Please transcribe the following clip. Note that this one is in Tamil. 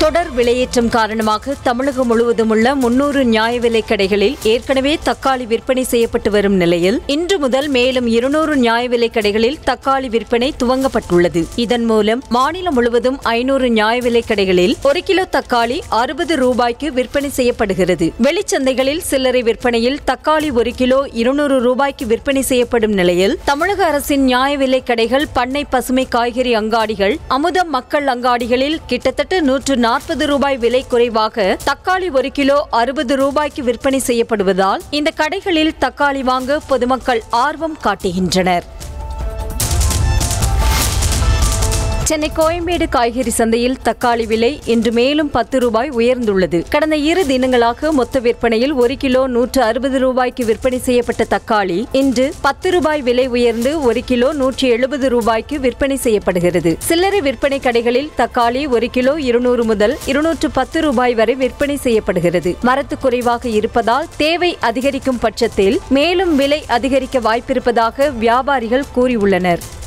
தொடர் விலையேற்றம் காரணமாக தமிழகம் முழுவதும் உள்ள 300 நியாய விலைக் கடைகளில் ஏற்கனவே தக்காளி விற்பனை செய்யப்பட்டு வரும் நிலையில் இன்று முதல் மேலும் 200 நியாய விலைக் கடைகளில் தக்காளி விற்பனை துவங்கப்பட்டுள்ளது. இதன் மூலம் மாநிலம் முழுவதும் 500 நியாய விலைக் கடைகளில் 1 கிலோ தக்காளி 60 ரூபாய்க்கு விற்பனை செய்யப்படுகிறது. வெளிச்சந்தைகளில் சில்லறை விற்பனையில் தக்காளி 1 கிலோ 200 ரூபாய்க்கு விற்பனை செய்யப்படும் நிலையில் தமிழக அரசின் நியாய விலைக் கடைகள், பண்ணை பசுமை காய்கறி அங்காடிகள், அமுதம் மக்கள் அங்காடிகளில் கிட்டத்தட்ட 140 ரூபாய் விலை குறைவாக தக்காளி 1 கிலோ 60 ரூபாய்க்கு விற்பனை செய்யப்படுவதால் இந்த கடைகளில் தக்காளி வாங்க பொதுமக்கள் ஆர்வம் காட்டுகின்றனர். சென்னை கோயம்பேடு காய்கறி சந்தையில் தக்காளி விலை இன்று மேலும் 10 ரூபாய் உயர்ந்துள்ளது. கடந்த 2 தினங்களாக மொத்த விற்பனையில் 1 கிலோ 160 ரூபாய்க்கு விற்பனை செய்யப்பட்ட தக்காளி இன்று 10 ரூபாய் விலை உயர்ந்து 1 கிலோ 170 ரூபாய்க்கு விற்பனை செய்யப்படுகிறது. சில்லறை விற்பனை கடைகளில் தக்காளி 1 கிலோ 200 முதல் 210 ரூபாய் வரை விற்பனை செய்யப்படுகிறது. வரத்து குறைவாக இருப்பதால் தேவை அதிகரிக்கும் பட்சத்தில் மேலும் விலை அதிகரிக்க வாய்ப்பிருப்பதாக வியாபாரிகள் கூறியுள்ளனர்.